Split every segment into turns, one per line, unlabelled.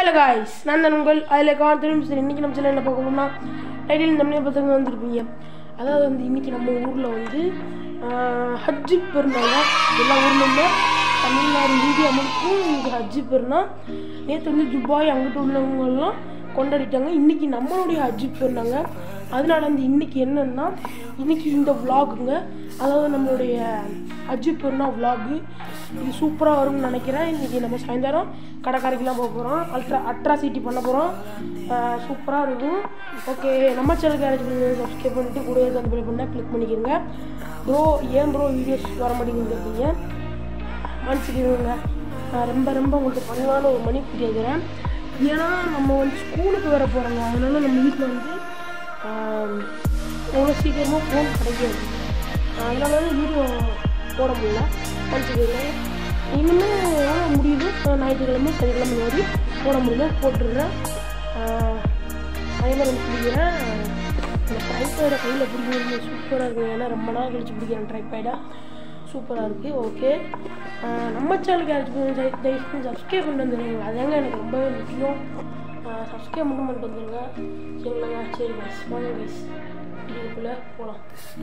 Hello guys, நான் தான் உங்கள் ஐலகான் திரும்பி இன்னைக்கு நம்ம சேனல்ல பார்க்க போறோம்னா டைட்டில் நம்மளே பசங்க வந்திருப்பீங்க. அதாவது வந்து இன்னைக்கு நம்ம ஊர்ல வந்து ஹஜ் பெருநாள் எல்லா ஊர்லயுமே தமிழ்நாடு இந்தியா முழுக்கும் இந்த ஹஜ் பெருநாள் நேற்று வந்து துபாய் அங்கிட்டு உள்ளவங்க எல்லாம் கொண்டாடிட்டாங்க. இன்னைக்கு நம்மளுடைய ஹஜ் பெருநாங்க. அதனால வந்து இன்னைக்கு என்னன்னா இன்னைக்கு இந்த vlogங்க, அதாவது நம்மளுடைய ஹஜ் பெருநாள் vlog இது சூப்பராக வரும்னு நினைக்கிறேன். இன்றைக்கி நம்ம சாயந்தரம் கடைக்காரைக்கெலாம் போக போகிறோம், அட்ராசிட்டி பண்ண போகிறோம். சூப்பராக இருக்கும். ஓகே, நம்ம சேனலுக்கு சப்ஸ்கிரைப் பண்ணிட்டு கூட அந்த பில் பண்ணால் கிளிக் பண்ணிக்கிறங்க. ப்ரோ ஏன் ப்ரோ வீடியோஸ் வர மாட்டேங்குது அப்படிங்க மன்னிச்சுக்கிறேங்க. நான் ரொம்ப ரொம்ப உங்களுக்கு பணிவான ஒரு மன்னிப்பு கேட்குறேன். ஏன்னா நம்ம வந்து ஸ்கூலுக்கு வர போகிறோங்க. அதனால நம்ம வீட்டில் வந்து அவ்வளோ சீக்கிரமாக ஃபோன் கிடைக்காது. அதனால வந்து வீடியோ போட முடியல, மன்னிச்சுக்கிறேன். இனிமேல் முடியுது, ஞாயிற்றுக்கிழமை சனிக்கிழமை மாதிரி போட முடியும், போட்டுடுறேன். அதே மாதிரி வந்து பிடிக்கிறேன். இந்த ட்ரைபேடை கையில் பிடிக்கிறது சூப்பராக இருக்குது. ஏன்னா ரொம்ப நாள் கழிச்சு பிடிக்கிறேன் ட்ரைபேடை, சூப்பராக இருக்குது. ஓகே, நம்ம சேனலுக்கு யாராச்சும் தயவுசெய்து சப்ஸ்கிரைப் பண்ணிட்டு வந்துடுங்க. அதாங்க எனக்கு ரொம்பவே முக்கியம். சப்ஸ்கிரைப் மட்டும் பண்ணிட்டு வந்துடுங்க, சரிங்களா? சரி கைஸ், வாங்க கைஸ் வீடியோக்குள்ளே போகலாம்.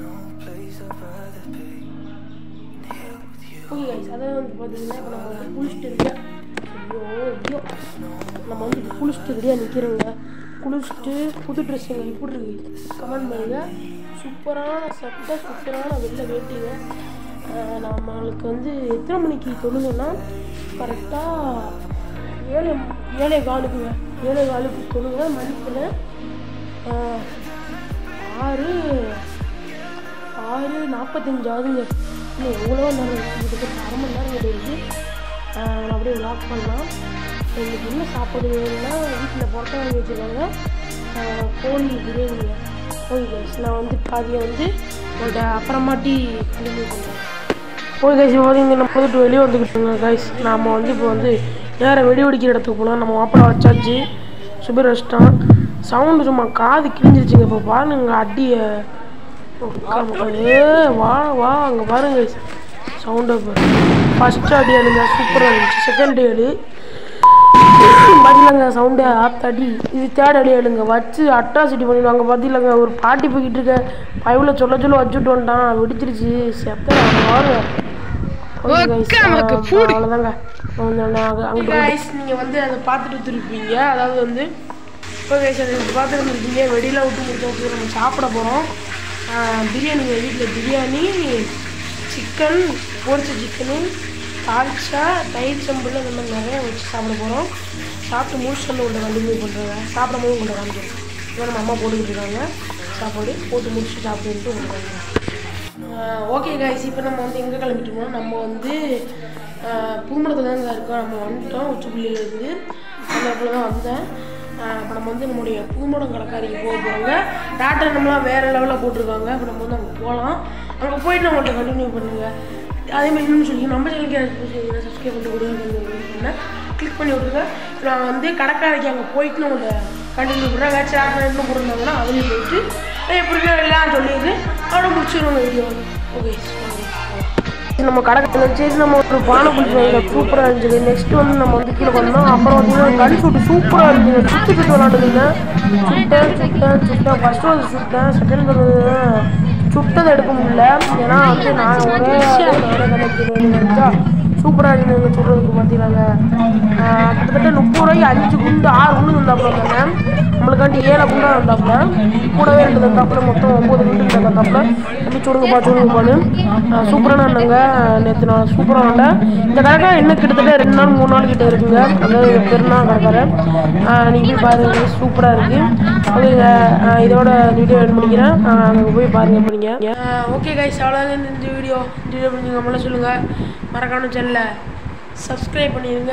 ஓகே கைஸ், அதாவது வந்து பார்த்தீங்கன்னா இப்போ நம்ம வந்து குளிச்சுட்டு இருக்கேன். ஐயோ நம்ம வந்து இப்போ குளிச்சுட்டு ரெடியாக நிற்கிறோங்க. குளிச்சுட்டு புது ட்ரெஸ்ஸுங்க இப்படி இருக்கு கமெண்ட் பண்ணுங்க. சூப்பரான சட்டை, சூப்பரான வெள்ளை வேட்டிங்க. நம்மளுக்கு வந்து எத்தனை மணிக்கு தொழுங்கன்னா கரெக்டாக 7:15 தொழுங்க. மணிக்கில் 6:45 ஆகுதுங்க. இல்லை எவ்வளோ நேரம் கிட்டத்தட்ட அரை மணி நேரம் கிடையாது. நான் அப்படியே லாக் பண்ணலாம். எனக்கு என்ன சாப்பாடு வேணும்னா வீட்டில் புறத்த வாங்கி வச்சுருக்காங்க, கோழி பிரியாணிங்க. ஓகே கைஸ், நான் வந்து பாதியை வந்து உங்கள்கிட்ட அப்புறமாட்டி கண்டினியூ பண்ணுறேன். ஓகே கைஸ், இப்போ வந்து நம்ம வந்துட்டு வெளியே வந்துக்கிட்டுருங்க கைஸ். நாம் வந்து இப்போ வந்து நேரம் வெடி வெடிக்கிற இடத்துக்கு போனால் நம்ம மாப்பிள்ளை வச்சாச்சு, சுபீர் வச்சிட்டான். சவுண்டு சும்மா காது கிழிஞ்சிருச்சுங்க. இப்போ பாருங்க அடியை வா அங்கே பாருங்க சவுண்டை. ஃபஸ்ட்டு அடி அழுங்க சூப்பராக இருந்துச்சு. செகண்ட் அடி பார்த்திலங்க சவுண்டு ஆத்தாடி. இது தேர்ட் அடி அழுங்க வச்சு அட்ராசிட்டி பண்ணிடுவாங்க. பார்த்திலங்க ஒரு பாட்டி போய்கிட்டு இருக்க பைவில் சொல்ல வச்சுட்டு வந்துட்டான், வெடிச்சிருச்சு செத்த வாங்க. அவ்வளோதாங்க. நீங்கள் வந்து அதை பார்த்துட்டு வந்துருப்பீங்க. அதாவது வந்து இப்போ கைஸ் அதை பார்த்துட்டு வந்துருக்கீங்க. வெடியெலாம் விட்டு முடிச்சு நம்ம சாப்பிட போகிறோம். பிரியாணிங்க, வீட்டில் பிரியாணி, சிக்கன், பொரிச்ச சிக்கனு, தால்ச்சா, தயிர் சம்புல இந்த மாதிரி நிறையா வச்சு சாப்பிட போகிறோம். சாப்பிட்டு முடிச்சுட்டு உள்ள கண்டினியூ பண்ணுறாங்க. சாப்பிடும் போது உங்களை காமிக்கிறேன். இப்போ நம்ம அம்மா போட்டுக்கிட்டு இருக்காங்க சாப்பாடு, போட்டு முடிச்சுட்டு சாப்பிட்டு விடுறாங்க. ஓகே கைஸ், இப்போ நம்ம வந்து எங்கே கிளம்பிட்டோம்னா நம்ம வந்து பூமடத்தில் தான் இருக்கோம். நம்ம வந்துட்டோம் உச்சிப்புள்ளியிலேருந்து. அந்த இடத்துல தான் வந்தேன். இப்போ நம்ம வந்து நம்மளுடைய பூமடம் கடைக்காரிக்கு போக போகிறாங்க. டாக்டர் நம்மளாம் வேறு லெவலில் போட்டிருக்காங்க. இப்போ நம்ம வந்து அங்கே போகலாம். அங்கே போயிட்டு நம்மள்கிட்ட கண்டினியூ பண்ணுங்கள். அதேமாதிரி இன்னும் சொல்லி நம்ம சேனலுக்கு சப்ஸ்கிரைப் பண்ணி கொடுங்க, கிளிக் பண்ணி விட்ருங்க. நான் வந்து கடைக்காரிக்கு அங்கே போயிட்டு நம்மள்கிட்ட கண்டினியூ பண்ணுறேன். வேறு சேனல் இன்னும் போட்டிருந்தாங்கன்னா அதையும் போயிட்டு எப்படின்னா எல்லாம் சொல்லிடுது அவ்வளோ முடிச்சிடுவோங்க வீடியோ. ஓகே, நம்ம கடைக்கார சரி நம்ம ஒரு பானை பிடிச்சி சூப்பராக இருந்துச்சு. நெக்ஸ்ட்டு வந்து நம்ம வந்து கீழே பண்ணோம். அப்புறம் வந்து கன் ஷூட்டு சூப்பராக இருந்துச்சு. சுட்டு விளாண்டுங்க. சுட்டேன் ஃபஸ்ட்டு வந்து சுட்டேன். செகண்ட் வந்து சுட்டதை எடுக்க முடியல. ஏன்னா வந்து நான் ஒரே நினச்சா சூப்பராக இருந்தது சுடுறதுக்கு. பார்த்தீங்கன்னாங்க கிட்டத்தட்ட 30 ரூபாய்க்கு 5 குண்டு 6 குண்டு வந்தாப்புல வந்தாங்க. நம்மளுக்காண்டி 7 குண்டா வந்தாப்புல, கூடவே 2 தந்தாப்புல, மொத்தம் 9 குண்டு தந்தாப்புல. எப்படி சுடுங்கப்பான்னு சூப்பரான இருந்தாங்க. நேற்று நான் சூப்பராக வந்தேன். இந்த கடைக்கார இன்னும் கிட்டத்தட்ட 2 நாள் 3 நாள் கிட்டே இருக்குங்க. அதாவது பெருநாள் கடைக்கார. நீங்கள் போய் பாருங்க, சூப்பராக இருக்குது. ஓகேங்க, இதோட வீடியோ எட் பண்ணிக்கிறேன். அங்கே போய் பாருங்க பண்ணிங்க. ஓகே கைஸ், அவ்வளோதான் இந்த வீடியோ பண்ணி நம்மள சொல்லுங்கள். மறக்காம சேனலை சப்ஸ்கிரைப் பண்ணிடுங்க.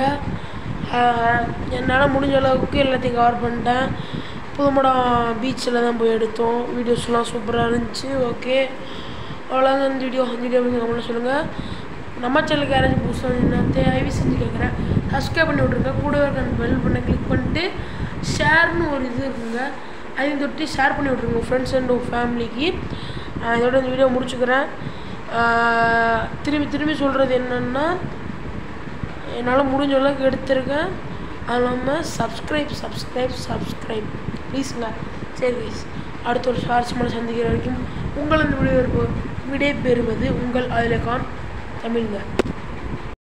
என்னால் முடிஞ்ச அளவுக்கு எல்லாத்தையும் கவர் பண்ணிட்டேன். புதுமடம் பீச்சில் தான் போய் எடுத்தோம். வீடியோஸ்லாம் சூப்பராக இருந்துச்சு. ஓகே, அவ்வளோதான் இந்த வீடியோ பண்ணி நம்மள சொல்லுங்கள். நம்ம சேனலுக்கு யாராச்சும் புதுசாக தயவு செஞ்சு கேட்குறேன், சப்ஸ்கிரைப் பண்ணி விட்ருங்க. கூட இருக்க அந்த பெல் பண்ண கிளிக் பண்ணிட்டு ஷேர்னு ஒரு இது இருக்குங்க, அதையும் தொட்டு ஷேர் பண்ணி விட்ருங்க ஃப்ரெண்ட்ஸ் அண்ட் ஃபேமிலிக்கு. இதோட இந்த வீடியோ முடிச்சுக்கிறேன். திரும்பி சொல்கிறது என்னென்னா, என்னால் முடிஞ்ச அளவுக்கு எடுத்திருக்கேன். அது இல்லாமல் சப்ஸ்கிரைப் ப்ளீஸுங்க. சரி கைஸ், அடுத்த ஒரு ஷார்ட்ஸ் மேலே சந்திக்கிற வரைக்கும் உங்கள் இந்த விடை பெறுவது உங்கள் அதிலகான் தமிழ்ங்க.